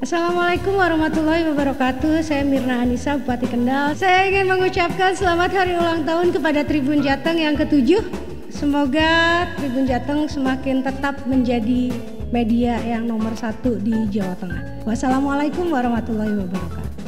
Assalamualaikum warahmatullahi wabarakatuh. Saya Mirna Anissa, Bupati Kendal. Saya ingin mengucapkan selamat hari ulang tahun kepada Tribun Jateng yang ke-7. Semoga Tribun Jateng semakin tetap menjadi media yang nomor 1 di Jawa Tengah. Wassalamualaikum warahmatullahi wabarakatuh.